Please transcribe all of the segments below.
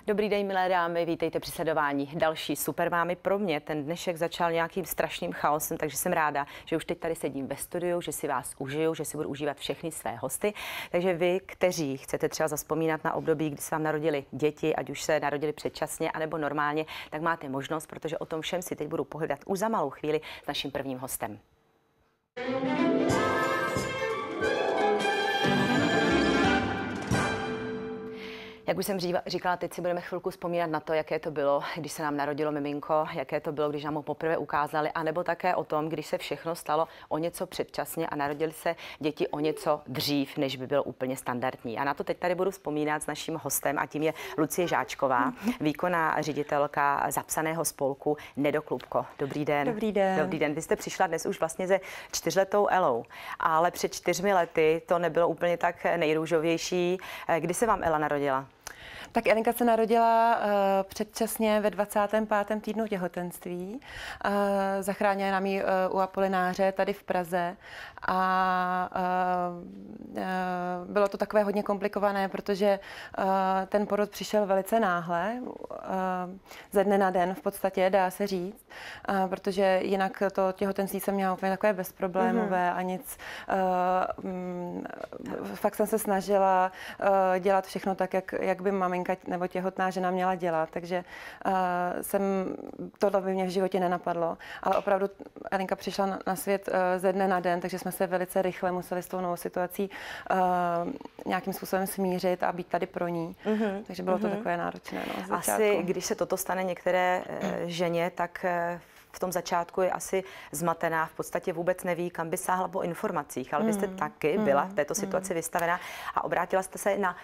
Dobrý den, milé dámy, vítejte při sledování další Supermámy. Pro mě ten dnešek začal nějakým strašným chaosem, takže jsem ráda, že už teď tady sedím ve studiu, že si vás užiju, že si budu užívat všechny své hosty. Takže vy, kteří chcete třeba zazpomínat na období, kdy se vám narodili děti, ať už se narodili předčasně anebo normálně, tak máte možnost, protože o tom všem si teď budu pohlídat už za malou chvíli s naším prvním hostem. Jak už jsem říkala, teď si budeme chvilku vzpomínat na to, jaké to bylo, když se nám narodilo miminko, jaké to bylo, když nám ho poprvé ukázali, anebo také o tom, když se všechno stalo o něco předčasně a narodili se děti o něco dřív, než by bylo úplně standardní. A na to teď tady budu vzpomínat s naším hostem a tím je Lucie Žáčková, výkonná ředitelka zapsaného spolku Nedoklubko. Dobrý den. Dobrý den. Dobrý den. Vy jste přišla dnes už vlastně se 4letou Elou, ale před 4 lety to nebylo úplně tak nejrůžovější. Kdy se vám Ela narodila? Tak Elinka se narodila předčasně ve 25. týdnu těhotenství. Zachránila nám ji u Apolináře tady v Praze a bylo to takové hodně komplikované, protože ten porod přišel velice náhle, ze dne na den v podstatě, dá se říct, protože jinak to těhotenství jsem měla úplně takové bezproblémové a nic. Fakt jsem se snažila dělat všechno tak, jak by maminka nebo těhotná žena měla dělat, takže tohle by mě v životě nenapadlo. Ale opravdu Elinka přišla na svět ze dne na den, takže jsme se velice rychle museli s tou novou situací nějakým způsobem smířit a být tady pro ní. Takže bylo to takové náročné. No, asi, když se toto stane některé ženě, tak v tom začátku je asi zmatená, v podstatě vůbec neví, kam by sáhla po informacích, ale vy jste taky byla v této situaci vystavená a obrátila jste se na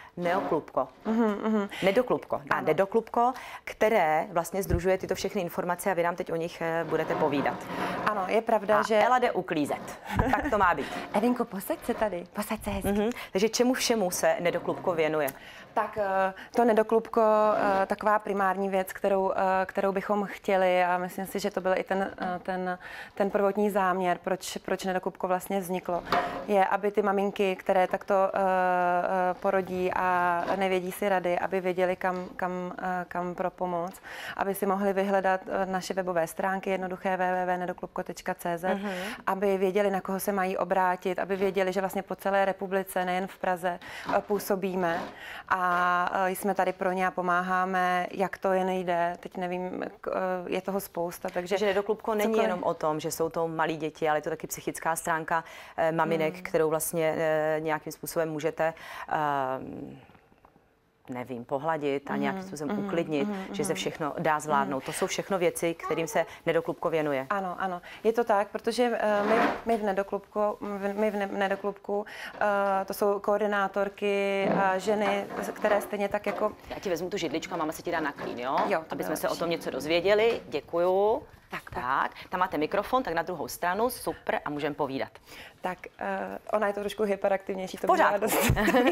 Nedoklubko, které vlastně sdružuje tyto všechny informace a vy nám teď o nich budete povídat. Ano, je pravda, že Ela jde uklízet. Tak to má být. Elinko, posaď se tady, posaď se hezky. Takže čemu všemu se Nedoklubko věnuje? Tak to Nedoklubko, taková primární věc, kterou bychom chtěli a myslím si, že to byl i ten prvotní záměr, proč Nedoklubko vlastně vzniklo, je, aby ty maminky, které takto porodí a nevědí si rady, aby věděli, kam pro pomoc, aby si mohli vyhledat naše webové stránky jednoduché www.nedoklubko.cz, aby věděli, na koho se mají obrátit, aby věděli, že vlastně po celé republice, nejen v Praze, působíme a jsme tady pro ně a pomáháme, jak to jen jde. Teď nevím, je toho spousta. Takže Nedoklubko není jenom o tom, že jsou to malí děti, ale je to taky psychická stránka maminek, kterou vlastně nějakým způsobem můžete pohladit a nějakým způsobem uklidnit, že se všechno dá zvládnout. To jsou všechno věci, kterým se Nedoklubko věnuje. Ano, ano. Je to tak, protože my v Nedoklubku, to jsou koordinátorky a ženy, které stejně tak jako... Já ti vezmu tu židličku a máma se ti dá na klín, jo? Aby jsme se o tom něco dozvěděli. Děkuju. Tak. Tam máte mikrofon, tak na druhou stranu, super, a můžeme povídat. Tak ona je to trošku hyperaktivnější, to bývá dost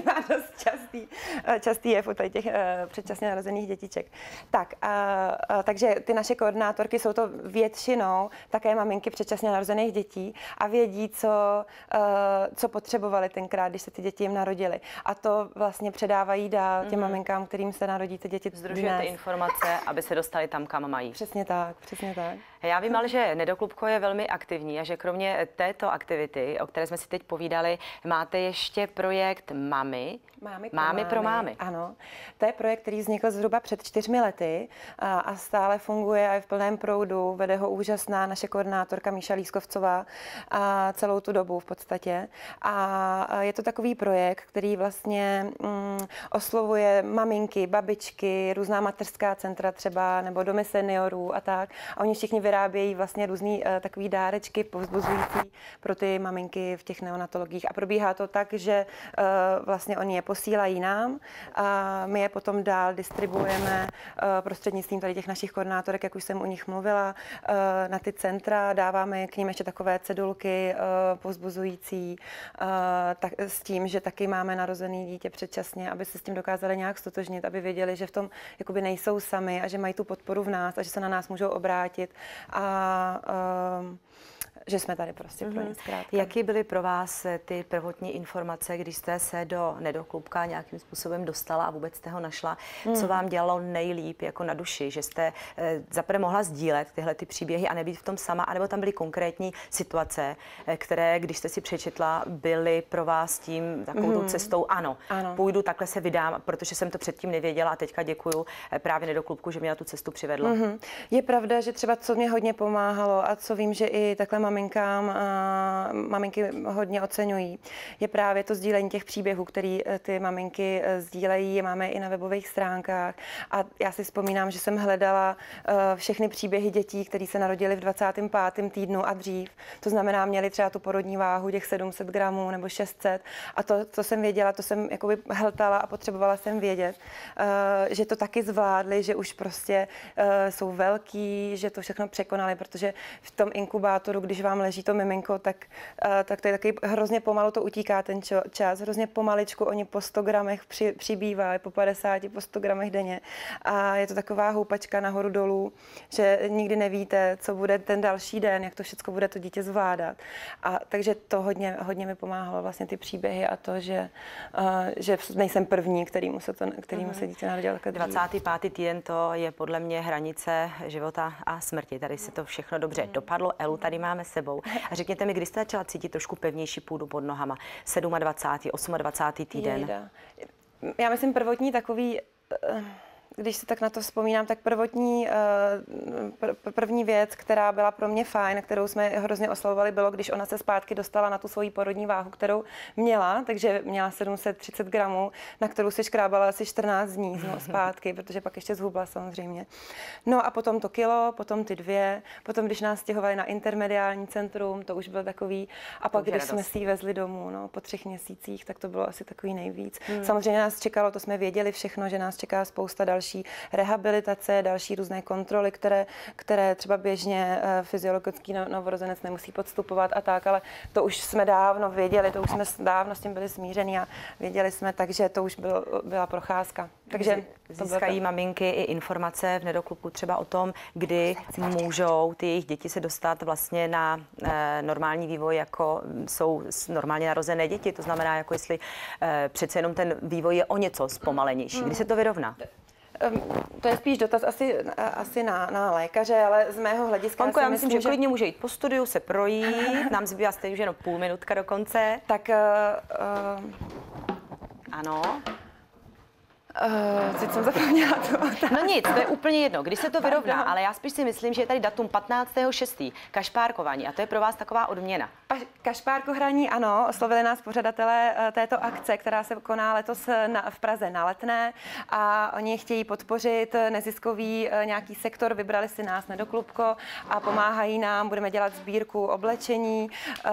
častý jev u těch předčasně narozených dětiček. Tak, takže ty naše koordinátorky jsou to většinou také maminky předčasně narozených dětí a vědí, co potřebovali tenkrát, když se ty děti jim narodily. A to vlastně předávají dál těm maminkám, kterým se narodí ty děti. Sdružujete informace, aby se dostali tam, kam mají. Přesně tak, přesně tak. Já vím ale, že Nedoklubko je velmi aktivní a že kromě této aktivity, o které jsme si teď povídali, máte ještě projekt Mámy pro mámy. Ano, to je projekt, který vznikl zhruba před 4 lety a stále funguje a je v plném proudu. Vede ho úžasná naše koordinátorka Míša Lískovcová a celou tu dobu v podstatě. A je to takový projekt, který vlastně oslovuje maminky, babičky, různá mateřská centra třeba, nebo domy seniorů a tak. A oni všichni vyrábějí vlastně různý takový dárečky povzbuzující pro ty maminky v těch neonatologiích. A probíhá to tak, že vlastně oni je posílají nám a my je potom dál distribuujeme prostřednictvím tady těch našich koordinátorek, jak už jsem o nich mluvila, na ty centra, dáváme k nim ještě takové cedulky povzbuzující, tak, s tím, že taky máme narozený dítě předčasně, aby se s tím dokázali nějak stotožnit, aby věděli, že v tom jakoby nejsou sami a že mají tu podporu v nás a že se na nás můžou obrátit a že jsme tady prostě pro ně zkrátka. Jaký byly pro vás ty prvotní informace, když jste se do Nedoklubka nějakým způsobem dostala a vůbec jste ho našla? Co vám dělalo nejlíp jako na duši, že jste zaprvé mohla sdílet tyhle ty příběhy a nebýt v tom sama, anebo tam byly konkrétní situace, které, když jste si přečetla, byly pro vás tím takovou cestou, ano, půjdu, takhle se vydám, protože jsem to předtím nevěděla a teďka děkuju právě Nedoklubku, že mě na tu cestu přivedlo. Je pravda, že třeba co mě hodně pomáhalo a co vím, že i takhle maminky hodně oceňují, je právě to sdílení těch příběhů, který ty maminky sdílejí, máme i na webových stránkách. A já si vzpomínám, že jsem hledala všechny příběhy dětí, které se narodily v 25. týdnu a dřív. To znamená, měli třeba tu porodní váhu těch 700 gramů nebo 600. A to, co jsem věděla, to jsem jakoby hltala a potřebovala jsem vědět, že to taky zvládli, že už prostě jsou velký, že to všechno překonali, protože v tom inkubátoru, když vám leží to miminko, tak to je taky hrozně pomalu to utíká ten čas, hrozně pomaličku oni po 100 gramech přibývají, po 50, po 100 gramech denně a je to taková houpačka nahoru dolů, že nikdy nevíte, co bude ten další den, jak to všechno bude to dítě zvládat. A takže to hodně mi pomáhalo vlastně ty příběhy a to, že nejsem první, kterýmu se dítě narodilo. 25. týden to je podle mě hranice života a smrti. Tady se to všechno dobře dopadlo. Elu tady máme sebou. A řekněte mi, kdy jste začala cítit trošku pevnější půdu pod nohama? 27., 28. týden? Já myslím prvotní takový, když si tak na to vzpomínám, tak první věc, která byla pro mě fajn, kterou jsme hrozně oslavovali, bylo, když ona se zpátky dostala na tu svoji porodní váhu, kterou měla, takže měla 730 gramů, na kterou se škrábala asi 14 dní zpátky, protože pak ještě zhubla samozřejmě. No a potom to kilo, potom ty 2, potom když nás stěhovali na intermediální centrum, to už bylo takový, a pak když jsme si ji vezli domů, po 3 měsících, tak to bylo asi takový nejvíc. Samozřejmě nás čekalo, to jsme věděli všechno, že nás čeká spousta další rehabilitace, další různé kontroly, které třeba běžně fyziologický novorozenec nemusí podstupovat a tak, ale to už jsme dávno věděli, to už jsme dávno s tím byli smíření a věděli jsme, takže to už byla procházka. Takže získají maminky i informace v Nedoklubku třeba o tom, kdy můžou ty jejich děti se dostat vlastně na normální vývoj, jako jsou normálně narozené děti. To znamená, jako jestli přece jenom ten vývoj je o něco zpomalenější. Kdy se to vyrovná? To je spíš dotaz asi na lékaře, ale z mého hlediska... Panko, já myslím, že klidně může jít po studiu, se projít, nám zbývá stejně už jenom půl minutka do konce. Tak... Ano. Teď jsem zapomněla to. No nic, to je úplně jedno, když se to vyrovná, ale já spíš si myslím, že je tady datum 15.6. kašpárkování a to je pro vás taková odměna. Kašpárkohraní, ano, oslovili nás pořadatelé této akce, která se koná letos v Praze na Letné a oni chtějí podpořit neziskový nějaký sektor, vybrali si nás Nedoklubko a pomáhají nám, budeme dělat sbírku oblečení,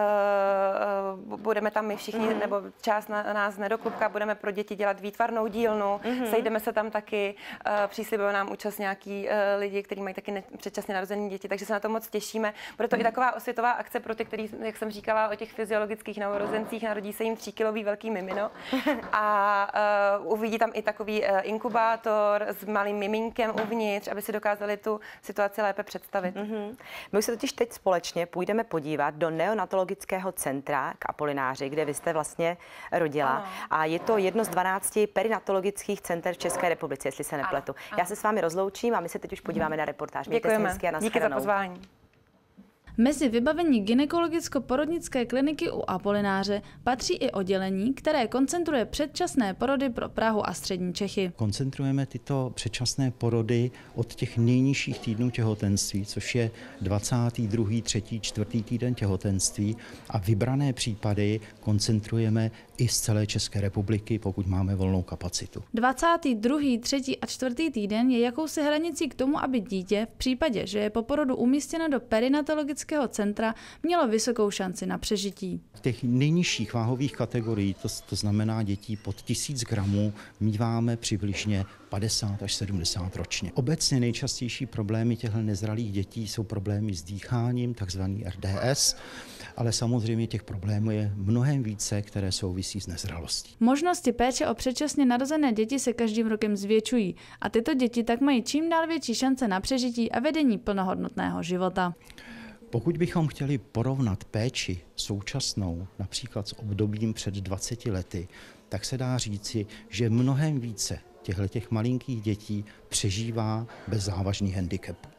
budeme tam my všichni, nebo část nás Nedoklubka, budeme pro děti dělat výtvarnou dílnu, sejdeme se tam taky, příslibují nám účast nějaký lidi, kteří mají taky předčasně narozené děti, takže se na to moc těšíme. Bude to i taková osvětová akce pro ty, kteří, jak jsem říkala, o těch fyziologických novorozencích, narodí se jim 3kilový velký mimino a uvidí tam i takový inkubátor s malým miminkem uvnitř, aby si dokázali tu situaci lépe představit. My už se totiž teď společně půjdeme podívat do neonatologického centra k Apolináři, kde vy jste vlastně rodila. A je to jedno z 12 perinatologických center v České republice, jestli se nepletu. Já se s vámi rozloučím a my se teď už podíváme na reportáž. Děkujeme. Díky za pozvání. Mezi vybavení gynekologicko-porodnické kliniky u Apolináře patří i oddělení, které koncentruje předčasné porody pro Prahu a střední Čechy. Koncentrujeme tyto předčasné porody od těch nejnižších týdnů těhotenství, což je 22., 3., 4. týden těhotenství a vybrané případy koncentrujeme i z celé České republiky, pokud máme volnou kapacitu. 22., 3. a 4. týden je jakousi hranicí k tomu, aby dítě v případě, že je po porodu umístěno do perinatologického centra, mělo vysokou šanci na přežití. V těch nejnižších váhových kategorií, to znamená dětí pod 1000 gramů, míváme přibližně 50 až 70 ročně. Obecně nejčastější problémy těchto nezralých dětí jsou problémy s dýcháním, takzvaný RDS, ale samozřejmě těch problémů je mnohem více, které souvisí s nezralostí. Možnosti péče o předčasně narozené děti se každým rokem zvětšují a tyto děti tak mají čím dál větší šance na přežití a vedení plnohodnotného života. Pokud bychom chtěli porovnat péči současnou například s obdobím před 20 lety, tak se dá říci, že mnohem více těchto malinkých dětí přežívá bez závažných handicapů.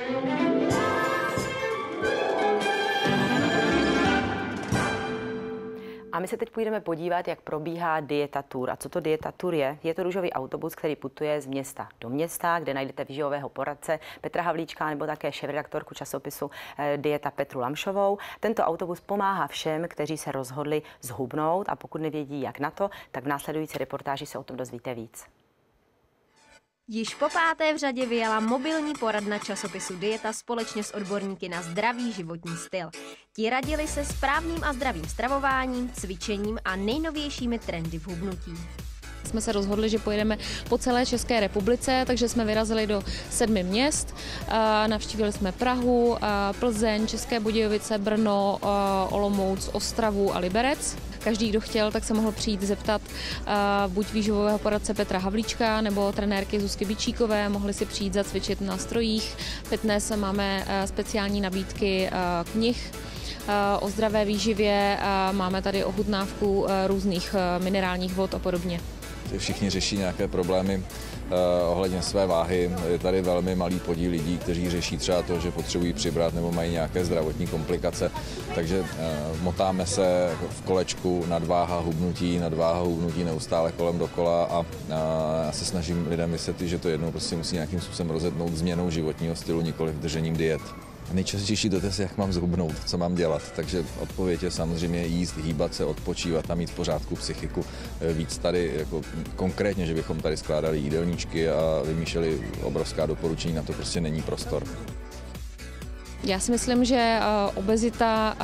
A my se teď půjdeme podívat, jak probíhá Dieta Tour. A co to Dieta Tour je? Je to růžový autobus, který putuje z města do města, kde najdete výživového poradce Petra Havlíčka nebo také šéfredaktorku časopisu Dieta Petru Lamšovou. Tento autobus pomáhá všem, kteří se rozhodli zhubnout, a pokud nevědí, jak na to, tak v následující reportáži se o tom dozvíte víc. Již po 5. v řadě vyjela mobilní poradna časopisu Dieta společně s odborníky na zdravý životní styl. Ti radili se správným a zdravým stravováním, cvičením a nejnovějšími trendy v hubnutí. Jsme se rozhodli, že pojedeme po celé České republice, takže jsme vyrazili do 7 měst. Navštívili jsme Prahu, Plzeň, České Budějovice, Brno, Olomouc, Ostravu a Liberec. Každý, kdo chtěl, tak se mohl přijít zeptat buď výživového poradce Petra Havlíčka nebo trenérky Zuzky Bičíkové. Mohli si přijít zacvičit na strojích. Fitness, máme speciální nabídky knih o zdravé výživě, máme tady ochutnávku různých minerálních vod a podobně. Všichni řeší nějaké problémy ohledně své váhy. Je tady velmi malý podíl lidí, kteří řeší třeba to, že potřebují přibrat nebo mají nějaké zdravotní komplikace. Takže motáme se v kolečku nadváha, hubnutí neustále kolem dokola a já se snažím lidem vysvětlit, že to jednou prostě musí nějakým způsobem rozhodnout změnou životního stylu, nikoliv držením diet. Nejčastější dotaz je, jak mám zhubnout, co mám dělat. Takže odpověď je samozřejmě jíst, hýbat se, odpočívat a mít v pořádku psychiku. Víc tady jako konkrétně, že bychom tady skládali jídelníčky a vymýšleli obrovská doporučení, na to prostě není prostor. Já si myslím, že obezita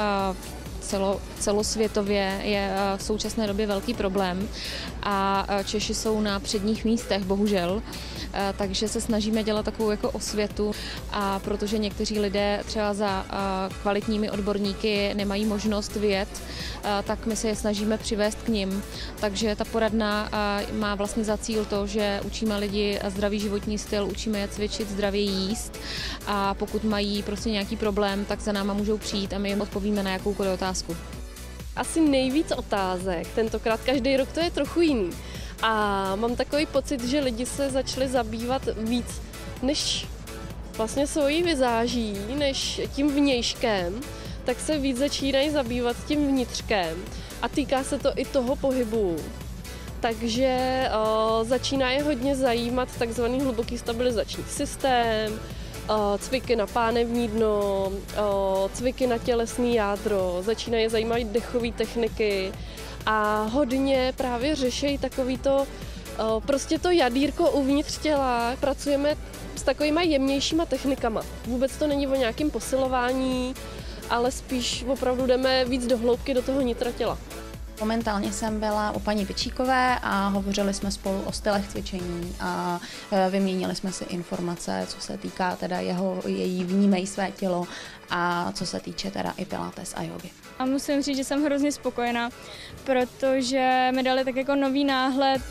celosvětově je v současné době velký problém a Češi jsou na předních místech, bohužel. Takže se snažíme dělat takovou jako osvětu, a protože někteří lidé třeba za kvalitními odborníky nemají možnost vyjet, tak my se je snažíme přivést k nim. Takže ta poradna má vlastně za cíl to, že učíme lidi zdravý životní styl, učíme je cvičit, zdravě jíst, a pokud mají prostě nějaký problém, tak za náma můžou přijít a my jim odpovíme na jakoukoliv otázku. Asi nejvíc otázek, tentokrát každý rok to je trochu jiný. A mám takový pocit, že lidi se začali zabývat víc než vlastně svojí vizáží, než tím vnějškem, tak se víc začínají zabývat tím vnitřkem. A týká se to i toho pohybu. Takže začíná je hodně zajímat takzvaný hluboký stabilizační systém, cviky na pánevní dno, cviky na tělesný jádro, začínají je zajímat dechové techniky a hodně právě řeší takový to, prostě to jadírko uvnitř těla. Pracujeme s takovýma jemnějšíma technikama. Vůbec to není o nějakém posilování, ale spíš opravdu jdeme víc do hloubky do toho nitra těla. Momentálně jsem byla u paní Bičíkové a hovořili jsme spolu o stylech cvičení a vyměnili jsme si informace, co se týká teda její vnímej své tělo a co se týče teda i pilates a jogy. A musím říct, že jsem hrozně spokojená, protože mi dali tak jako nový náhled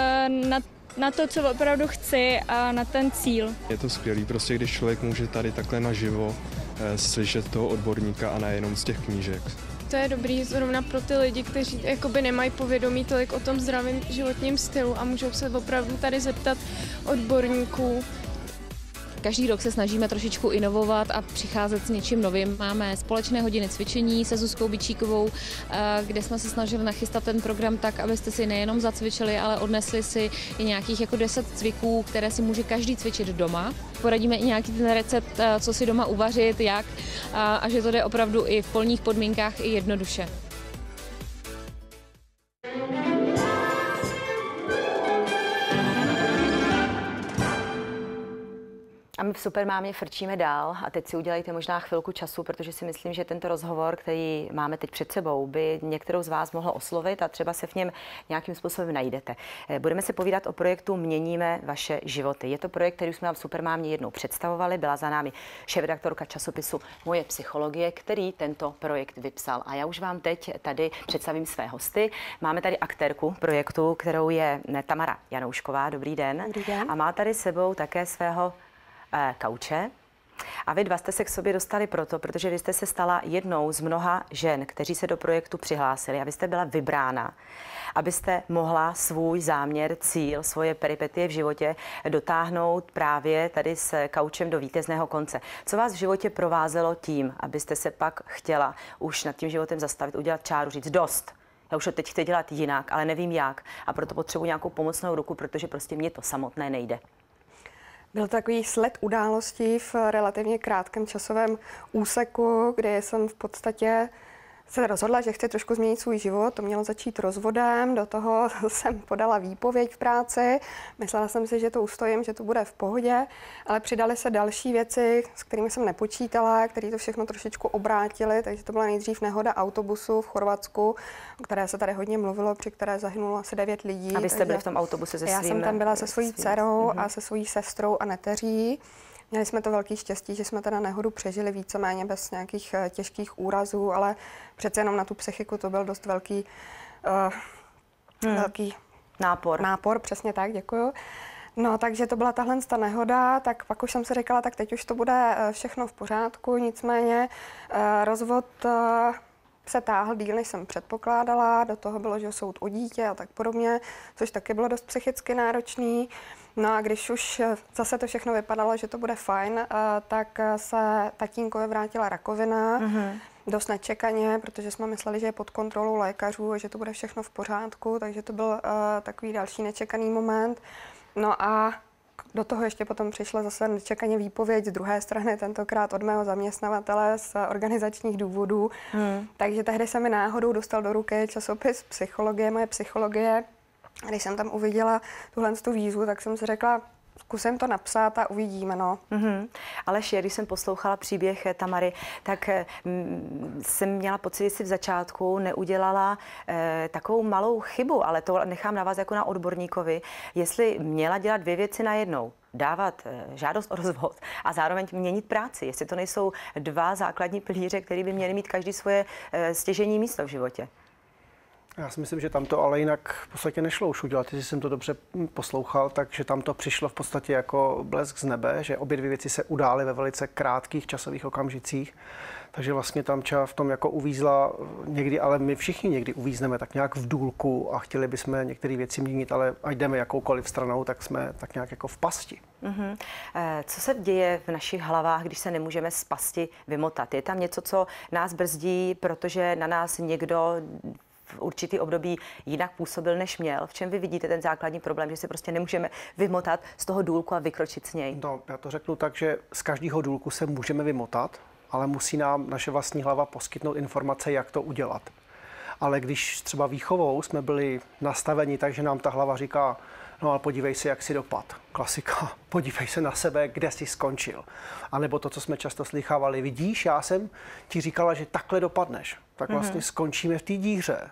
na to, co opravdu chci a na ten cíl. Je to skvělý, prostě když člověk může tady takhle naživo slyšet toho odborníka a nejenom z těch knížek. To je dobrý zrovna pro ty lidi, kteří jakoby nemají povědomí tolik o tom zdravém životním stylu a můžou se opravdu tady zeptat odborníků. Každý rok se snažíme trošičku inovovat a přicházet s něčím novým. Máme společné hodiny cvičení se Zuzkou Bičíkovou, kde jsme se snažili nachystat ten program tak, abyste si nejenom zacvičili, ale odnesli si i nějakých jako 10 cviků, které si může každý cvičit doma. Poradíme i nějaký ten recept, co si doma uvařit, jak, a že to jde opravdu i v polních podmínkách i jednoduše. A my v Supermámě frčíme dál a teď si udělejte možná chvilku času, protože si myslím, že tento rozhovor, který máme teď před sebou, by některou z vás mohlo oslovit a třeba se v něm nějakým způsobem najdete. Budeme se povídat o projektu Měníme vaše životy. Je to projekt, který jsme vám v Supermámě jednou představovali, byla za námi šéfredaktorka časopisu Moje psychologie, který tento projekt vypsal. A já už vám teď tady představím své hosty. Máme tady aktérku projektu, kterou je Tamara Janoušková. Dobrý den. Dobrý den. A má tady s sebou také svého kauče, A vy dva jste se k sobě dostali proto, protože vy jste se stala jednou z mnoha žen, kteří se do projektu přihlásili a vy jste byla vybrána, abyste mohla svůj záměr, cíl, svoje peripetie v životě dotáhnout právě tady s kaučem do vítězného konce. Co vás v životě provázelo tím, abyste se pak chtěla už nad tím životem zastavit, udělat čáru, říct dost? Já už to teď chci dělat jinak, ale nevím jak a proto potřebuji nějakou pomocnou ruku, protože prostě mě to samotné nejde. Byl takový sled událostí v relativně krátkém časovém úseku, kdy jsem v podstatě se rozhodla, že chci trošku změnit svůj život. To mělo začít rozvodem, do toho jsem podala výpověď v práci. Myslela jsem si, že to ustojím, že to bude v pohodě, ale přidaly se další věci, s kterými jsem nepočítala, které to všechno trošičku obrátily. Takže to byla nejdřív nehoda autobusu v Chorvatsku, o které se tady hodně mluvilo, při které zahynulo asi 9 lidí. A vy jste byli v tom autobuse se svým? Já jsem tam byla se svojí dcerou a se svojí sestrou a neteří. Měli jsme to velký štěstí, že jsme teda nehodu přežili víceméně bez nějakých těžkých úrazů, ale přece jenom na tu psychiku to byl dost velký nápor, přesně tak, děkuju. No, takže to byla tahle nehoda, tak pak už jsem si říkala, tak teď už to bude všechno v pořádku, nicméně rozvod se táhl díl, než jsem předpokládala, do toho bylo, že soud o dítě a tak podobně, což taky bylo dost psychicky náročný. No a když už zase to všechno vypadalo, že to bude fajn, tak se tatínkovi vrátila rakovina, dost nečekaně, protože jsme mysleli, že je pod kontrolou lékařů a že to bude všechno v pořádku, takže to byl takový další nečekaný moment. No a do toho ještě potom přišla zase nečekaně výpověď z druhé strany, tentokrát od mého zaměstnavatele z organizačních důvodů. Takže tehdy se mi náhodou dostal do ruky časopis Psychologie, moje psychologie. Když jsem tam uviděla tu výzvu, tak jsem si řekla, zkusím to napsat a uvidíme, no. Ale když jsem poslouchala příběh Tamary, tak jsem měla pocit, že si v začátku neudělala takovou malou chybu, ale to nechám na vás jako na odborníkovi, jestli měla dělat dvě věci najednou. Dávat žádost o rozvod a zároveň měnit práci. Jestli to nejsou dva základní pilíře, které by měly mít každý svoje stěžejní místo v životě. Já si myslím, že tam to ale jinak v podstatě nešlo už udělat, jestli jsem to dobře poslouchal, takže tam to přišlo v podstatě jako blesk z nebe, že obě dvě věci se udály ve velice krátkých časových okamžicích, takže vlastně tam v tom jako uvízla někdy, ale my všichni někdy uvízneme tak nějak v důlku a chtěli bychom některé věci měnit, ale ať jdeme jakoukoliv stranou, tak jsme tak nějak jako v pasti. Co se děje v našich hlavách, když se nemůžeme z pasti vymotat? Je tam něco, co nás brzdí, protože na nás někdo v určitý období jinak působil, než měl? V čem vy vidíte ten základní problém, že se prostě nemůžeme vymotat z toho důlku a vykročit z něj? No, já to řeknu tak, že z každého důlku se můžeme vymotat, ale musí nám naše vlastní hlava poskytnout informace, jak to udělat. Ale když třeba výchovou jsme byli nastaveni, takže nám ta hlava říká, no ale podívej se, jak jsi dopad. Klasika, podívej se na sebe, kde jsi skončil. A nebo to, co jsme často slýchávali, vidíš, já jsem ti říkala, že takhle dopadneš. Tak vlastně skončíme v té díře.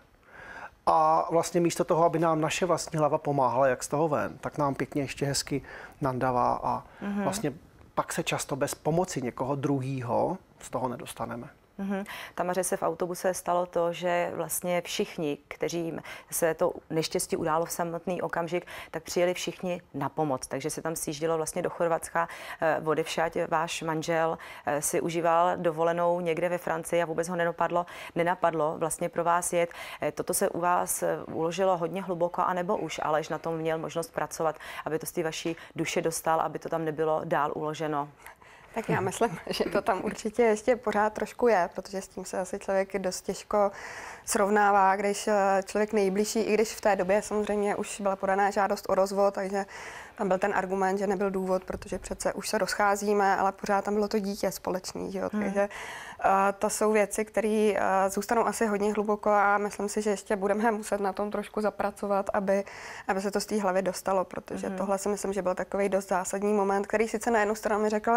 A vlastně místo toho, aby nám naše vlastní hlava pomáhala, jak z toho ven, tak nám pěkně ještě hezky nandavá a vlastně pak se často bez pomoci někoho druhýho z toho nedostaneme. Tamaře se v autobuse stalo to, že vlastně všichni, kteří se to neštěstí událo v samotný okamžik, tak přijeli všichni na pomoc. Takže se tam sjíždělo vlastně do Chorvatska odevšať. Váš manžel si užíval dovolenou někde ve Francii a vůbec ho nenapadlo vlastně pro vás jet. Toto se u vás uložilo hodně hluboko, anebo už Aleš na tom měl možnost pracovat, aby to z té vaší duše dostal, aby to tam nebylo dál uloženo? Tak já myslím, že to tam určitě ještě pořád trošku je, protože s tím se asi člověk dost těžko srovnává, když člověk nejbližší, i když v té době samozřejmě už byla podaná žádost o rozvod, takže tam byl ten argument, že nebyl důvod, protože přece už se rozcházíme, ale pořád tam bylo to dítě společný, že jo? Takže to jsou věci, které zůstanou asi hodně hluboko a myslím si, že ještě budeme muset na tom trošku zapracovat, aby se to z té hlavy dostalo, protože tohle si myslím, že byl takový dost zásadní moment, který sice na jednu stranu mi řekla,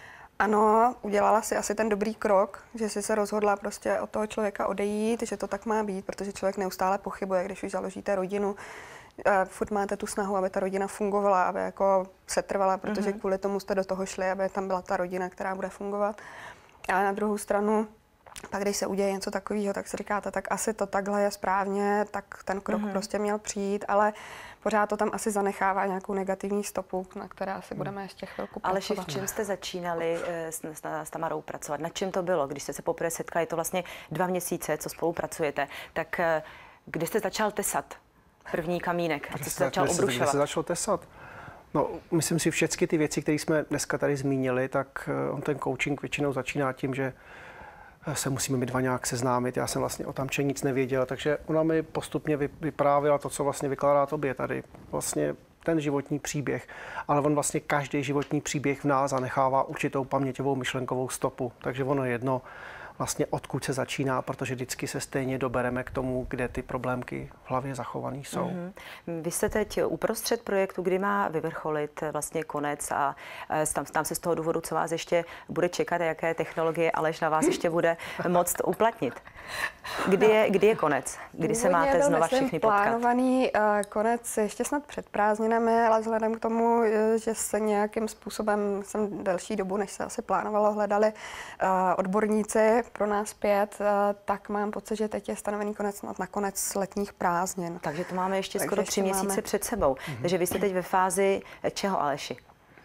ano, udělala si asi ten dobrý krok, že si se rozhodla prostě od toho člověka odejít, že to tak má být, protože člověk neustále pochybuje, když už založíte rodinu. Furt máte tu snahu, aby ta rodina fungovala, aby jako setrvala, protože kvůli tomu jste do toho šli, aby tam byla ta rodina, která bude fungovat. Ale na druhou stranu, pak když se uděje něco takového, tak si říkáte, tak asi to takhle je správně, tak ten krok prostě měl přijít, ale pořád to tam asi zanechává nějakou negativní stopu, na které asi budeme ještě chvilku pracovat. Ale v čem jste začínali s Tamarou pracovat? Na čem to bylo, když jste se poprvé setkali? Je to vlastně 2 měsíce, co spolupracujete. Tak kdy jste začal tesat první kamínek a co jste začal obrušovat? Kdy se začal tesat? No, myslím si, všechny ty věci, které jsme dneska tady zmínili, tak on ten coaching většinou začíná tím, že se musíme my dva nějak seznámit. Já jsem vlastně o tamčení nic nevěděl, takže ona mi postupně vyprávěla to, co vlastně vykládá tobě tady. Vlastně ten životní příběh. Ale on vlastně každý životní příběh v nás zanechává určitou paměťovou myšlenkovou stopu. Takže ono jedno vlastně odkud se začíná, protože vždycky se stejně dobereme k tomu, kde ty problémky v hlavě zachované jsou. Vy jste teď uprostřed projektu, kdy má vyvrcholit vlastně konec a tam se z toho důvodu, co vás ještě bude čekat a jaké technologie Aleš na vás ještě bude moct uplatnit. Kdy je konec? Kdy se máte znova všichni potkat? Plánovaný konec ještě snad před prázdninami, ale vzhledem k tomu, že se nějakým způsobem jsem delší dobu, než se asi plánovalo, hledali odborníci pro nás 5, tak mám pocit, že teď je stanovený konec na konec letních prázdnin. Takže to máme ještě skoro 3 měsíce před sebou. Takže vy jste teď ve fázi čeho, Aleši?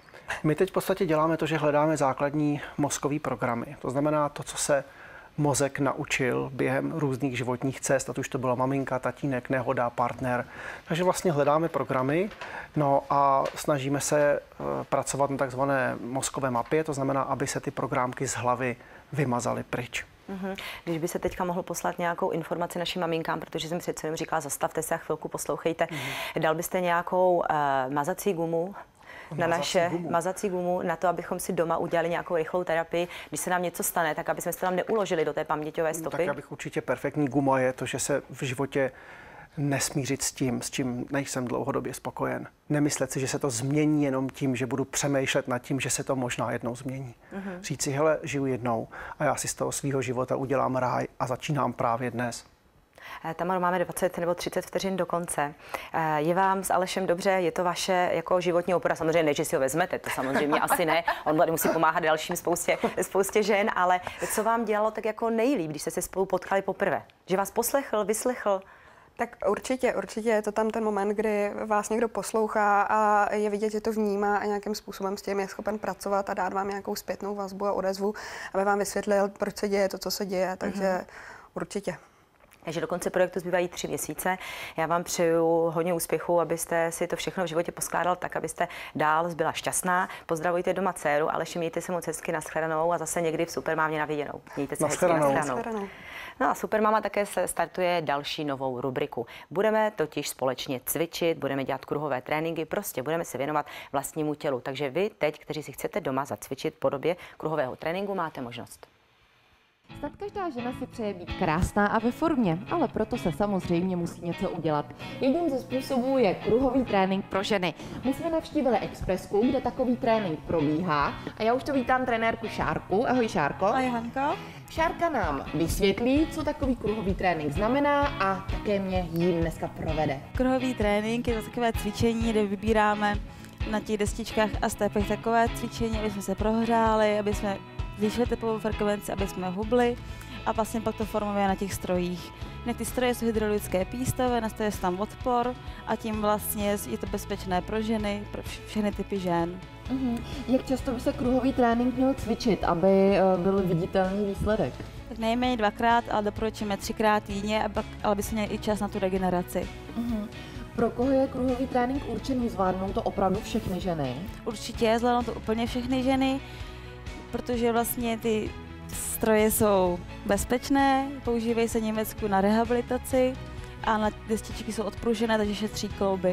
My teď v podstatě děláme to, že hledáme základní mozkové programy. To znamená to, co se mozek naučil během různých životních cest, ať už to byla maminka, tatínek, nehoda, partner. Takže vlastně hledáme programy, no a snažíme se pracovat na takzvané mozkové mapě, to znamená, aby se ty programky z hlavy vymazaly pryč. Když by se teďka mohl poslat nějakou informaci našim maminkám, protože jsem přece jenom říkala, zastavte se a chvilku poslouchejte, dal byste nějakou mazací gumu na naše mazací gumu, na to, abychom si doma udělali nějakou rychlou terapii, když se nám něco stane, tak aby jsme se tam neuložili do té paměťové stopy? Tak abych určitě perfektní guma je to, že se v životě nesmířit s tím, s čím nejsem dlouhodobě spokojen. Nemyslet si, že se to změní jenom tím, že budu přemýšlet nad tím, že se to možná jednou změní. Říct si, hele, žiju jednou a já si z toho svého života udělám ráj a začínám právě dnes. Tamaro, máme 20 nebo 30 vteřin do konce. Je vám s Alešem dobře? Je to vaše jako životní opora? Samozřejmě ne, že si ho vezmete, to samozřejmě asi ne. On tady musí pomáhat dalším spoustě žen, ale co vám dělalo tak jako nejlíp, když jste se spolu potkali poprvé? Že vás poslechl, vyslechl? Tak určitě je to tam ten moment, kdy vás někdo poslouchá a je vidět, že to vnímá a nějakým způsobem s tím je schopen pracovat a dát vám nějakou zpětnou vazbu a odezvu, aby vám vysvětlil, proč se děje to, co se děje, takže určitě. Takže do konce projektu zbývají 3 měsíce. Já vám přeju hodně úspěchu, abyste si to všechno v životě poskládal tak, abyste dál byla šťastná. Pozdravujte doma dceru, ale mějte se moc hezky, nashledanou a zase někdy v Supermámě na viděnou. Mějte se hezky, nashledanou. No a Supermáma také se startuje další novou rubriku. Budeme totiž společně cvičit, budeme dělat kruhové tréninky, prostě budeme se věnovat vlastnímu tělu. Takže vy teď, kteří si chcete doma zacvičit v podobě kruhového tréninku, máte možnost. Snad každá žena si přeje být krásná a ve formě, ale proto se samozřejmě musí něco udělat. Jedním ze způsobů je kruhový trénink pro ženy. My jsme navštívili Expressku, kde takový trénink probíhá a já už to vítám trenérku Šárku. Ahoj Šárko. Ahoj Hanko. Šárka nám vysvětlí, co takový kruhový trénink znamená a také mě jím dneska provede. Kruhový trénink je to takové cvičení, kde vybíráme na těch destičkách a stepech takové cvičení, aby jsme se prohřáli, aby jsme zvýšili tepovou frekvenci, aby jsme hubli a vlastně pak to formuje na těch strojích. Jinak ty stroje jsou hydraulické pístové, nastavuje se tam odpor a tím vlastně je to bezpečné pro ženy, pro všechny typy žen. Jak často by se kruhový trénink měl cvičit, aby byl viditelný výsledek? Tak nejméně 2krát, ale doporučujeme 3krát týdně, ale by se měl i čas na tu regeneraci. Pro koho je kruhový trénink určený? Zvládnou to opravdu všechny ženy? Určitě, zvládnou to úplně všechny ženy, protože vlastně ty stroje jsou bezpečné, používají se v Německu na rehabilitaci a na destičky jsou odpružené, takže šetří klouby.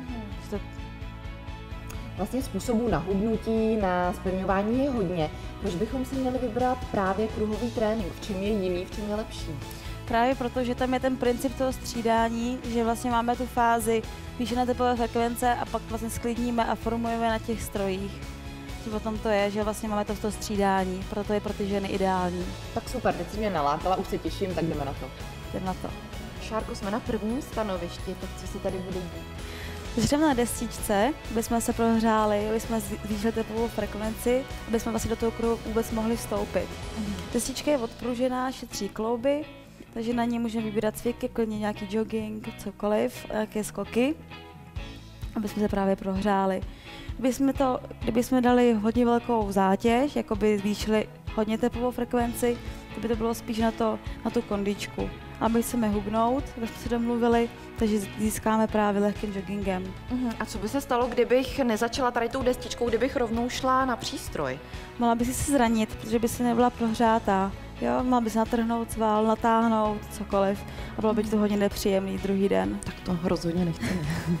Vlastně způsobů na hubnutí, na zpevňování je hodně. Proč bychom si měli vybrat právě kruhový trénink? V čem je jiný, v čem je lepší? Právě proto, že tam je ten princip toho střídání, že vlastně máme tu fázi zvýšené tepové frekvence a pak vlastně sklidníme a formujeme na těch strojích. Potom to je, že vlastně máme to v toho střídání, proto je pro ty ženy ideální. Tak super, teď si mě nalákala, už se těším, tak jdeme na to. Jdeme na to. Šárko, jsme na prvním stanovišti, tak co si tady bude dít? Žřeme na destičce, aby jsme se prohřáli, aby jsme zvýšili tepovou frekvenci, aby jsme vlastně do toho kruhu vůbec mohli vstoupit. Destička je odpružená, šetří klouby, takže na ní můžeme vybírat cviky, klidně nějaký jogging, cokoliv, nějaké skoky. aby jsme se právě prohřáli. Kdyby jsme dali hodně velkou zátěž, jako by zvýšili hodně tepovou frekvenci, to by to bylo spíš na tu kondičku. A my chceme hubnout, jak jsme se domluvili, takže získáme právě lehkým joggingem. A co by se stalo, kdybych nezačala tady tou destičkou, kdybych rovnou šla na přístroj? Mohla by si se zranit, protože by si nebyla prohřátá. Jo, mohla by se natrhnout sval, natáhnout, cokoliv. A bylo by to hodně nepříjemný druhý den. Tak to rozhodně nechceme.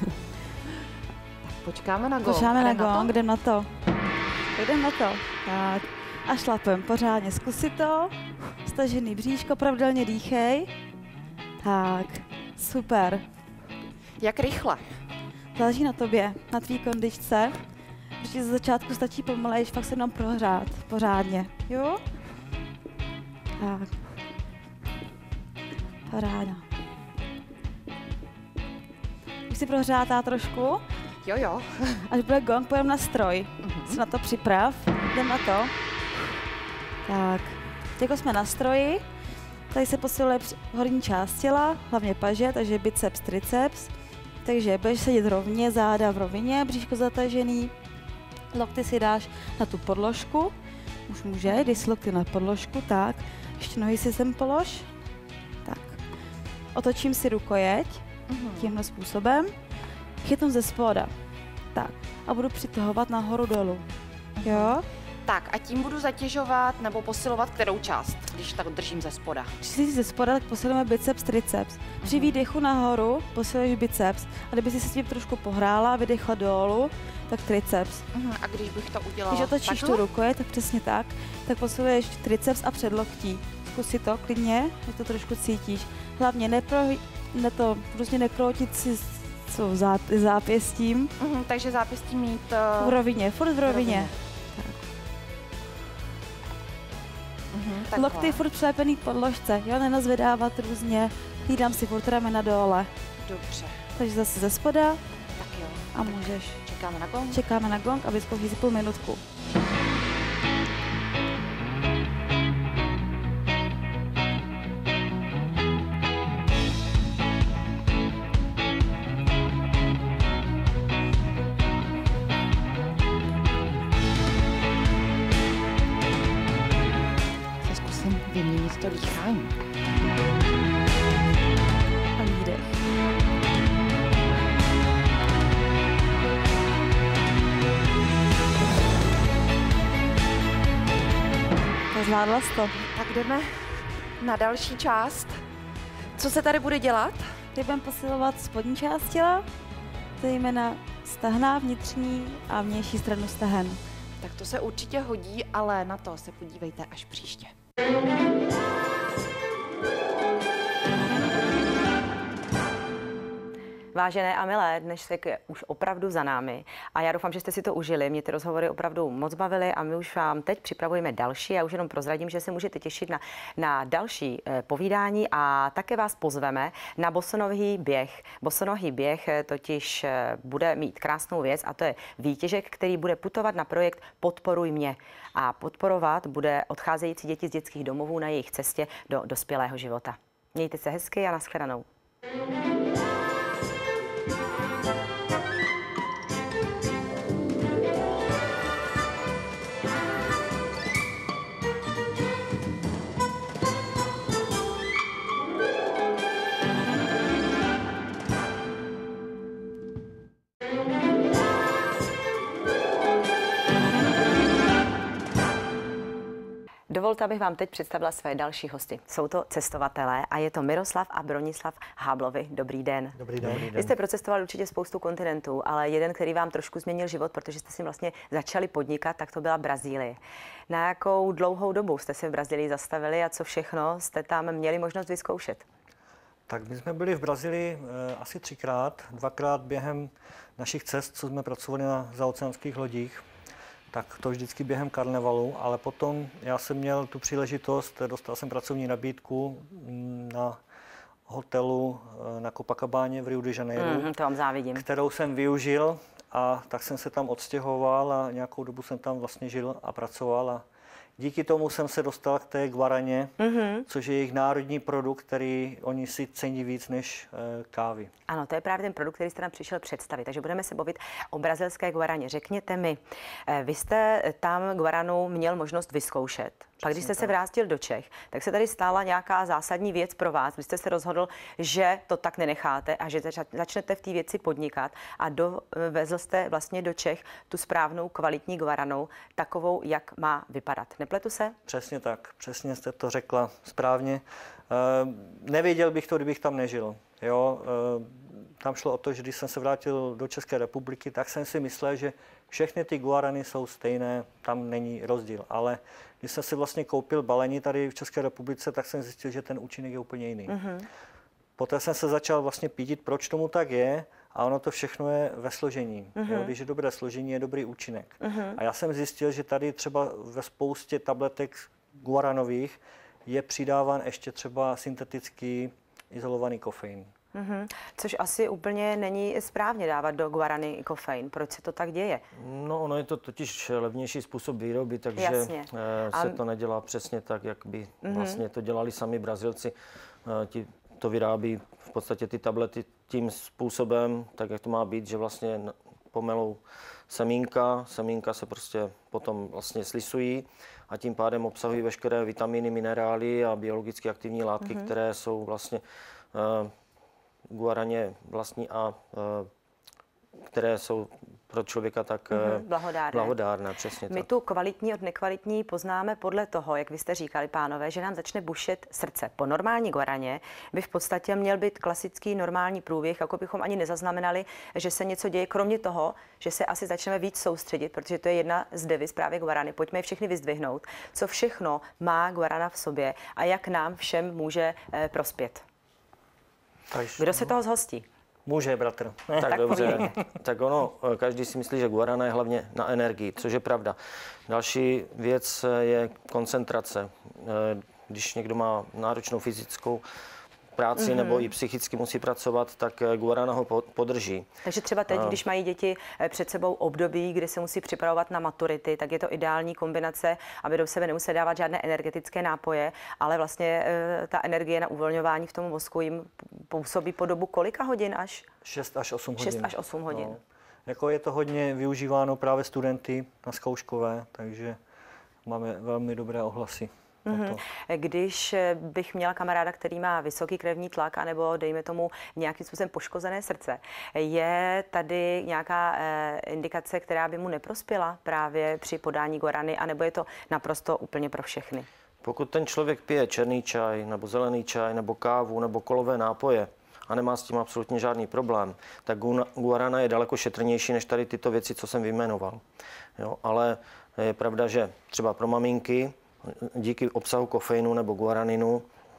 Počkáme na gong. Počkáme na gong, jdem na to. Jdem na to. Tak. A šlapem pořádně. Zkusit to. Stažený bříško, pravidelně dýchej. Tak, super. Jak rychle? Záleží na tobě, na tvý kondičce. Protože ze začátku stačí pomalejš, fakt se jenom prohrát. Pořádně. Jo? Tak. Paráda. Už jsi prohřátá trošku? Jo. Až bude gong, půjdeme na stroj. Se na to připrav. Jdem na to. Tak. Jako jsme na stroji, tady se posiluje horní část těla, hlavně paže, takže biceps, triceps. Takže budeš sedět rovně, záda v rovině, bříško zatažený. Lokty si dáš na tu podložku. Už může, když si lokty na podložku, tak. Ještě nohy si sem polož. Tak. Otočím si rukojeť tímhle způsobem. Chytnu ze spoda. Tak. A budu přitahovat nahoru dolů. Jo? Tak a tím budu zatěžovat nebo posilovat kterou část, když tak držím ze spoda? Když jsi ze spoda, tak posilujeme biceps, triceps. Při výdechu nahoru posiluješ biceps. A kdyby si s tím trošku pohrála a vydechla dolů, tak triceps. A když bych to udělala Když otočíš tu ruku, tak přesně tak neposiluješ triceps a předloktí. Zkus si to klidně, že to trošku cítíš. Hlavně prostě nekroutit si zápěstím. Takže zápěstí mít v rovině, furt v rovině. Lokty furt přilepený k podložce, jo, nenazvedávat různě, hlídám si furt ramena dole. Dobře. Takže zase ze spoda. Tak jo. A můžeš. Čekáme na gong? Čekáme na gong a vyzkouší si půl minutku. Vyměnit to dýchání. A výdech. Zvládla jsi to. Tak jdeme na další část. Co se tady bude dělat? Teď budeme posilovat spodní část těla, zejména stehna, vnitřní a vnější stranu stehen. Tak to se určitě hodí, ale na to se podívejte až příště. Vážené a milé, dnešek je už opravdu za námi a já doufám, že jste si to užili. Mě ty rozhovory opravdu moc bavily a my už vám teď připravujeme další. Já už jenom prozradím, že se můžete těšit na další povídání a také vás pozveme na bosonohý běh. Bosonohý běh totiž bude mít krásnou věc a to je výtěžek, který bude putovat na projekt Podporuj mě a podporovat bude odcházející děti z dětských domovů na jejich cestě do dospělého života. Mějte se hezky a nashledanou. Dovolte, abych vám teď představila své další hosty. Jsou to cestovatelé a je to Miroslav a Bronislav Háblovi. Dobrý den. Dobrý den. Vy jste procestovali určitě spoustu kontinentů, ale jeden, který vám trošku změnil život, protože jste si vlastně začali podnikat, tak to byla Brazílie. Na jakou dlouhou dobu jste se v Brazílii zastavili a co všechno jste tam měli možnost vyzkoušet? Tak my jsme byli v Brazílii asi 3krát, 2krát během našich cest, co jsme pracovali na zaoceánských lodích. Tak to vždycky během karnevalu, ale potom já jsem měl tu příležitost, dostal jsem pracovní nabídku na hotelu na Copacabáně v Rio de Janeiro, to vám závidím. Kterou jsem využil a tak jsem se tam odstěhoval a nějakou dobu jsem tam vlastně žil a pracoval a díky tomu jsem se dostal k té guaraně, což je jejich národní produkt, který oni si cení víc než kávy. Ano, to je právě ten produkt, který jste nám přišel představit. Takže budeme se bavit o brazilské guaraně. Řekněte mi, vy jste tam guaranu měl možnost vyzkoušet. Pak, když jste se vrátil do Čech, tak se tady stála nějaká zásadní věc pro vás. Vy jste se rozhodl, že to tak nenecháte a že začnete v té věci podnikat a dovezl jste vlastně do Čech tu správnou kvalitní guaranu, takovou, jak má vypadat. Nepletu se? Přesně tak, přesně jste to řekla správně. Nevěděl bych to, kdybych tam nežil. Jo? Tam šlo o to, že když jsem se vrátil do České republiky, tak jsem si myslel, že všechny ty guarany jsou stejné, tam není rozdíl. Ale když jsem si vlastně koupil balení tady v České republice, tak jsem zjistil, že ten účinek je úplně jiný. Poté jsem se začal vlastně pídit, proč tomu tak je, a ono to všechno je ve složení. Jo? Když je dobré složení, je dobrý účinek. A já jsem zjistil, že tady třeba ve spoustě tabletek guaranových je přidáván ještě třeba syntetický izolovaný kofein. Což asi úplně není správně dávat do guarany kofein. Proč se to tak děje? No, ono je to totiž levnější způsob výroby, takže se to nedělá přesně tak, jak by vlastně to dělali sami Brazilci. Ti to vyrábí v podstatě ty tablety tím způsobem, tak jak to má být, že vlastně pomelou semínka se prostě potom vlastně slisují a tím pádem obsahují veškeré vitamíny, minerály a biologicky aktivní látky, které jsou vlastně guaraně vlastní a které jsou pro člověka tak blahodárné. Přesně My tak. tu kvalitní od nekvalitní poznáme podle toho, jak vy jste říkali, pánové, že nám začne bušit srdce. Po normální guaraně by v podstatě měl být klasický normální průběh, jako bychom ani nezaznamenali, že se něco děje, kromě toho, že se asi začneme víc soustředit, protože to je jedna z deviz právě guarany. Pojďme je všechny vyzdvihnout, co všechno má guarana v sobě a jak nám všem může prospět. Kdo se toho zhostí? Může, bratr. Tak dobře. Tak ono, každý si myslí, že guarana je hlavně na energii, což je pravda. Další věc je koncentrace. Když někdo má náročnou fyzickou práci nebo i psychicky musí pracovat, tak guarana ho podrží. Takže třeba teď, když mají děti před sebou období, kdy se musí připravovat na maturity, tak je to ideální kombinace, aby do sebe nemuseli dávat žádné energetické nápoje, ale vlastně ta energie na uvolňování v tom mozku jim působí po dobu kolika hodin až? 6 až 8 hodin. 6 až 8 hodin. No. Jako je to hodně využíváno právě studenty na zkouškové, takže máme velmi dobré ohlasy. Když bych měla kamaráda, který má vysoký krevní tlak, anebo dejme tomu nějakým způsobem poškozené srdce, je tady nějaká indikace, která by mu neprospěla právě při podání guarany, anebo je to naprosto úplně pro všechny? Pokud ten člověk pije černý čaj, nebo zelený čaj, nebo kávu, nebo kolové nápoje a nemá s tím absolutně žádný problém, tak guarana je daleko šetrnější než tady tyto věci, co jsem vyjmenoval. Jo, ale je pravda, že třeba pro maminky díky obsahu kofeinu nebo guaraninu,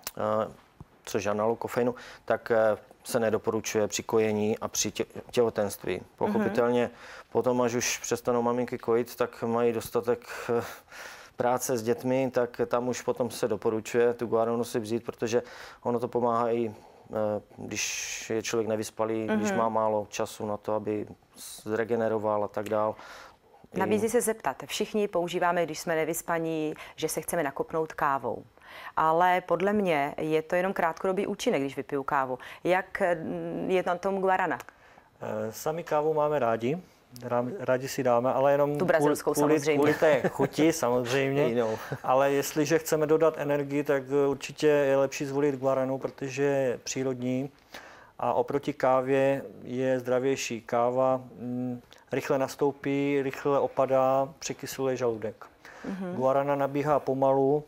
což je analog kofeinu, tak se nedoporučuje při kojení a při těhotenství. Pochopitelně potom, až už přestanou maminky kojit, tak mají dostatek práce s dětmi, tak tam už potom se doporučuje tu guaranu si vzít, protože ono to pomáhá i když je člověk nevyspalý, když má málo času na to, aby zregeneroval a tak dál. Nabízí se zeptat. Všichni používáme, když jsme nevyspaní, že se chceme nakopnout kávou. Ale podle mě je to jenom krátkodobý účinek, když vypiju kávu. Jak je na tom guarana? Sami kávu máme rádi. Rádi si dáme, ale jenom tu brazilskou kvůli té chuti samozřejmě. Ale jestliže chceme dodat energii, tak určitě je lepší zvolit guaranu, protože je přírodní a oproti kávě je zdravější. Káva rychle nastoupí, rychle opadá, překyseluje žaludek. Guarana nabíhá pomalu,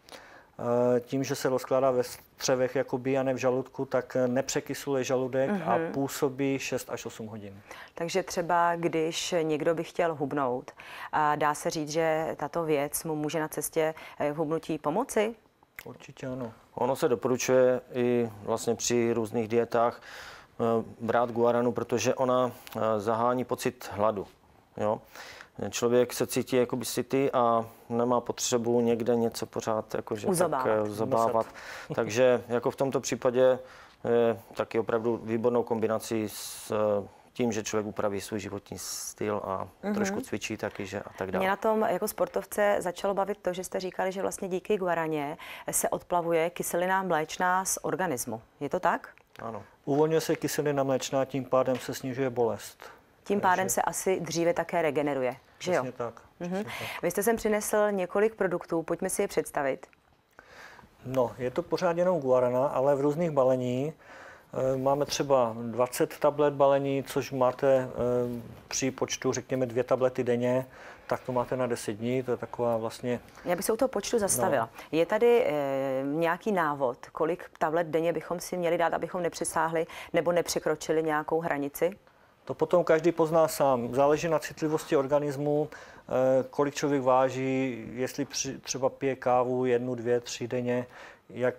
tím, že se rozkládá ve střevech jakoby, a ne v žaludku, tak nepřekyseluje žaludek a působí 6 až 8 hodin. Takže třeba, když někdo by chtěl hubnout, dá se říct, že tato věc mu může na cestě k hubnutí pomoci? Určitě ano. Ono se doporučuje i vlastně při různých dietách brát guaranu, protože ona zahání pocit hladu. Jo? Člověk se cítí jakoby sytý a nemá potřebu někde něco pořád jakože zabávat. Takže jako v tomto případě je taky opravdu výbornou kombinací s tím, že člověk upraví svůj životní styl a trošku cvičí taky, že a tak dále. Mě na tom jako sportovce začalo bavit to, že jste říkali, že vlastně díky guaraně se odplavuje kyselina mléčná z organismu. Je to tak? Ano. Uvolňuje se kyselina mléčná, tím pádem se snižuje bolest. Tím pádem se asi dříve také regeneruje, že jo? Přesně tak. Vy jste sem přinesl několik produktů, pojďme si je představit. No, je to pořád jenom guarana, ale v různých balení. Máme třeba 20 tablet balení, což máte při počtu, řekněme, 2 tablety denně, tak to máte na 10 dní, to je taková vlastně... Já bych se u toho počtu zastavila. No. Je tady nějaký návod, kolik tablet denně bychom si měli dát, abychom nepřesáhli nebo nepřekročili nějakou hranici? To potom každý pozná sám. Záleží na citlivosti organismu, kolik člověk váží, jestli třeba pije kávu 1, 2, 3 denně, jak...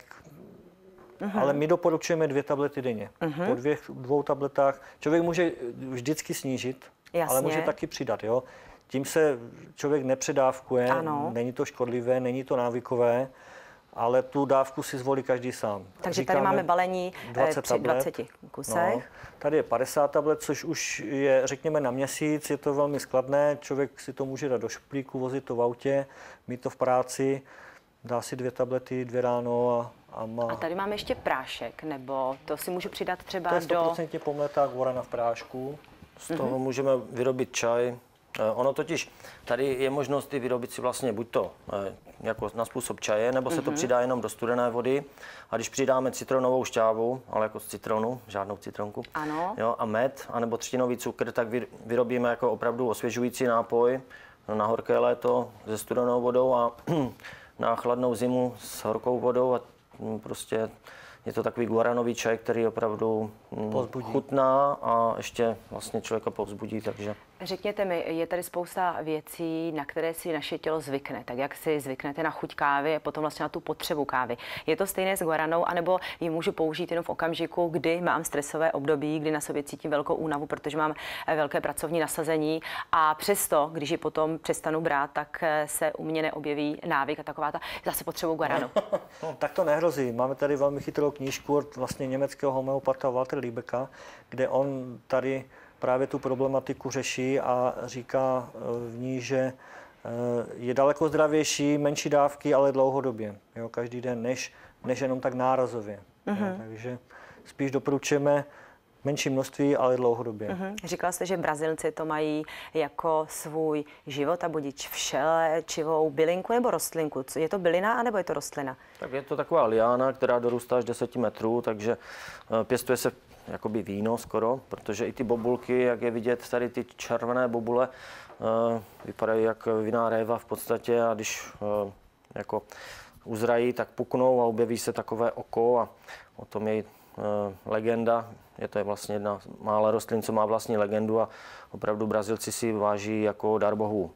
Ale my doporučujeme 2 tablety denně. Po 2 tabletách člověk může vždycky snížit, ale může taky přidat. Jo? Tím se člověk nepředávkuje, není to škodlivé, není to návykové, ale tu dávku si zvolí každý sám. Takže tady máme balení 20 kusech. No, tady je 50 tablet, což už je, řekněme, na měsíc, je to velmi skladné, člověk si to může dát do šuplíku, vozit to v autě, mít to v práci, dá si 2 tablety, 2 ráno a má... A tady máme ještě prášek, nebo to si můžu přidat třeba do... To je 100% pomletá guarana v prášku. Z toho můžeme vyrobit čaj. Ono totiž, tady je možnost i vyrobit si vlastně buď to jako na způsob čaje, nebo se to přidá jenom do studené vody. A když přidáme citronovou šťávu, ale jako z citronu, žádnou citronku, jo, a med, anebo třtinový cukr, tak vyrobíme jako opravdu osvěžující nápoj na horké léto se studenou vodou a na chladnou zimu s horkou vodou a prostě je to takový guaranový čaj, který opravdu chutná a ještě vlastně člověka povzbudí, takže... Řekněte mi, je tady spousta věcí, na které si naše tělo zvykne. Tak jak si zvyknete na chuť kávy a potom vlastně na tu potřebu kávy. Je to stejné s guaranou, anebo ji můžu použít jenom v okamžiku, kdy mám stresové období, kdy na sobě cítím velkou únavu, protože mám velké pracovní nasazení a přesto, když ji potom přestanu brát, tak se u mě neobjeví návyk a taková ta zase potřebu guaranu. No, tak to nehrozí. Máme tady velmi chytrou knížku od vlastně německého homeopata Walter Liebecka, kde on tady právě tu problematiku řeší a říká v ní, že je daleko zdravější, menší dávky, ale dlouhodobě, jo, každý den, než jenom tak nárazově. Jo, takže spíš doporučujeme menší množství, ale dlouhodobě. Říkala jste, že Brazilci to mají jako svůj život a budič všelečivou bylinku nebo rostlinku. Je to bylina, anebo je to rostlina? Tak je to taková liána, která dorůstá až 10 metrů, takže pěstuje se jakoby víno skoro, protože i ty bobulky, jak je vidět, tady ty červené bobule vypadají jak vinná réva v podstatě a když jako uzrají, tak puknou a objeví se takové oko a o tom je legenda. Je to vlastně jedna mála rostlin, co má vlastní legendu a opravdu Brazilci si váží jako dar bohů.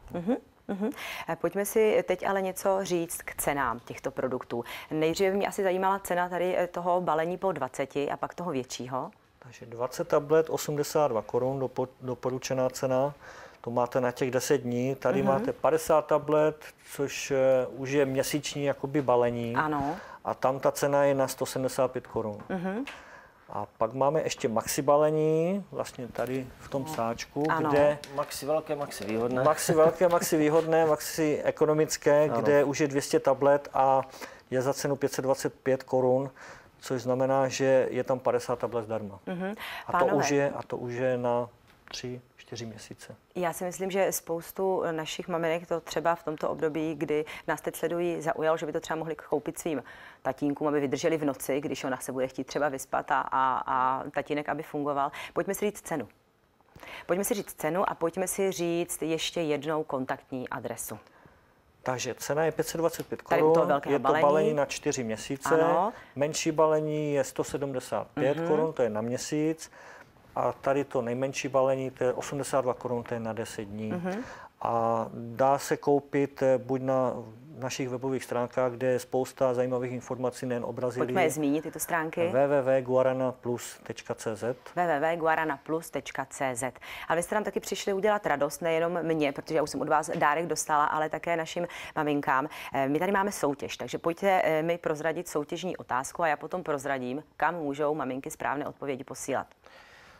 Pojďme si teď ale něco říct k cenám těchto produktů. Nejdříve mě asi zajímala cena tady toho balení po 20 a pak toho většího. Takže 20 tablet 82 korun, doporučená cena. To máte na těch 10 dní. Tady máte 50 tablet, což už je měsíční jakoby balení. Ano. A tam ta cena je na 175 korun. A pak máme ještě maxi balení, vlastně tady v tom sáčku, kde... Maxi velké, maxi výhodné. Maxi velké, maxi výhodné, maxi ekonomické, kde už je 200 tablet a je za cenu 525 korun, což znamená, že je tam 50 tablet zdarma. A to už je na 3-4 měsíce. Já si myslím, že spoustu našich maminek to třeba v tomto období, kdy nás teď sledují, zaujalo, že by to třeba mohli koupit svým tatínkům, aby vydrželi v noci, když ona se bude chtít třeba vyspat a tatínek, aby fungoval. Pojďme si říct cenu. Pojďme si říct cenu a pojďme si říct ještě jednou kontaktní adresu. Takže cena je 525 korun, je to balení na 4 měsíce, menší balení je 175 korun, to je na měsíc. A tady to nejmenší balení, to je 82 korun, to je na 10 dní. A dá se koupit buď na našich webových stránkách, kde je spousta zajímavých informací nejen o Brazílii. Pojďme je zmínit, tyto stránky. www.guaranaplus.cz www.guaranaplus.cz. Ale vy jste nám taky přišli udělat radost, nejenom mě, protože já už jsem od vás dárek dostala, ale také našim maminkám. My tady máme soutěž, takže pojďte mi prozradit soutěžní otázku a já potom prozradím, kam můžou maminky správné odpovědi posílat.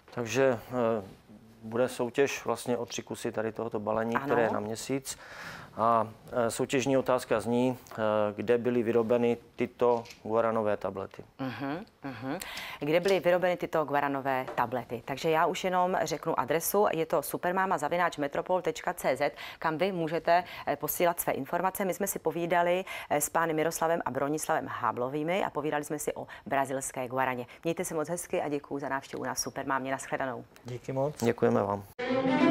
Takže bude soutěž vlastně o 3 kusy tady tohoto balení, ano, které je na měsíc. A soutěžní otázka zní, kde byly vyrobeny tyto guaranové tablety. Kde byly vyrobeny tyto guaranové tablety. Takže já už jenom řeknu adresu, je to supermama@metropol.cz, kam vy můžete posílat své informace. My jsme si povídali s pány Miroslavem a Bronislavem Háblovými a povídali jsme si o brazilské guaraně. Mějte se moc hezky a děkuju za návštěvu na Supermámě. Nashledanou. Díky moc. Děkujeme vám.